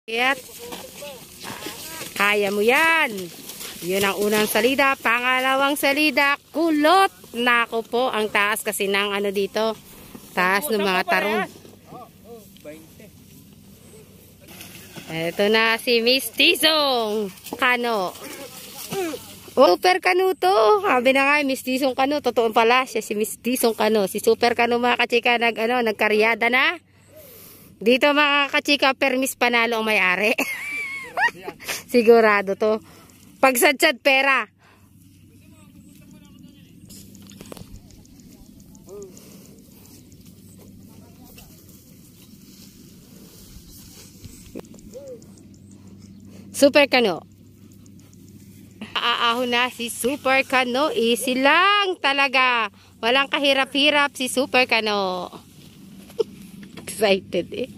At kaya mo yan. Yun ang unang salida. Pangalawang salida, kulot. Nako po, ang taas kasi ng ano dito. Taas ng mga tarong. Ito na si Miss Tisong Kano. Super Kano to. Sabi na nga, Miss Tisong Kano. Totoo pala siya si Miss Tisong Kano. Si Super Kano mga kachika nagkaryada na. Dito mga kachika, permis panalo ang may-ari. Sigurado to. Pagsadsad pera. Super Kano. Aahon na si Super Kano. Easy lang talaga. Walang kahirap-hirap si Super Kano. Excited eh.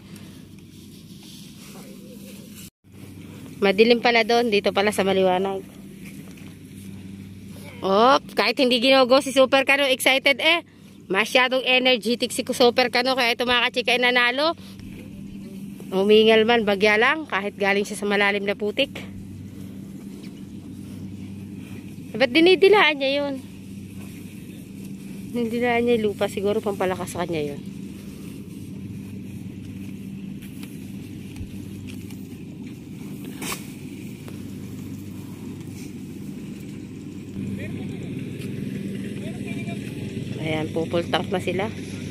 Madilim pala doon. Dito pala sa maliwanag. Oh, kahit hindi ginugo si Super Kano, excited eh. Masyadong energetic si Super Kano. Kaya ito mga kachika ay nanalo. Umingal man, bagya lang. Kahit galing siya sa malalim na putik. Ba't dinidilaan niya yun? Dinidilaan niya yung lupa. Siguro pampalakas sa kanya yun. Ayan, pupultang na sila.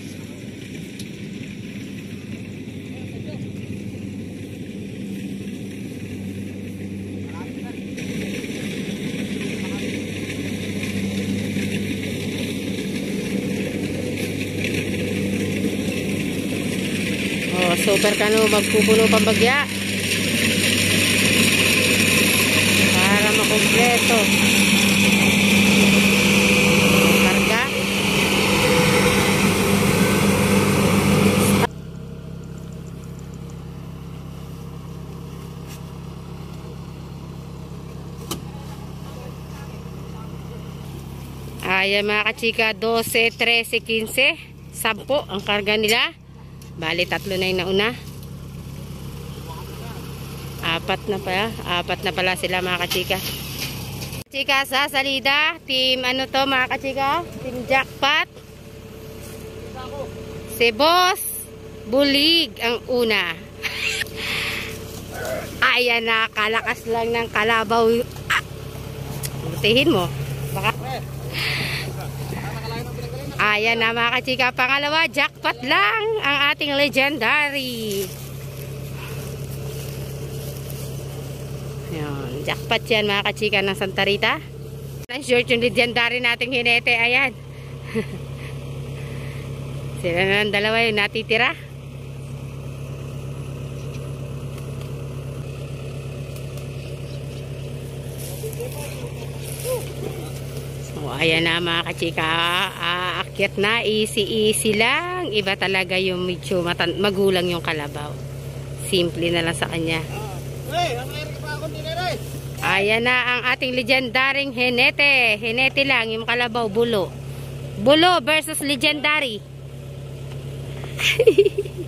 Oh, Super Kano magpupuno pang bagya. Para makumpleto. Karga. Ayan mga kachika, 12, 13, 15, 10 ang karga nila. Bali, 3 na yung nauna. 4 na pala sila mga kachika. Kachika sa salida, team ano to mga kachika? Team Jackpot. Si Boss Bulig ang una. Ayan na, kalakas lang ng kalabaw. Butihin mo. Baka... Ayan na mga kachika, pangalawa, jackpot lang ang ating legendary. Ayan, jackpot yan mga kachika ng Santa Rita. Ang short yung legendary nating hinete, ayan. Sila na ang dalawa yung natitira. So, ayan na mga kachika, aakyat na, easy lang. Iba talaga yung medyo magulang yung kalabaw. Simple na lang sa kanya. Ayan na ang ating legendaring hinete. Hinete lang, yung kalabaw, bulo. Bulo versus legendary.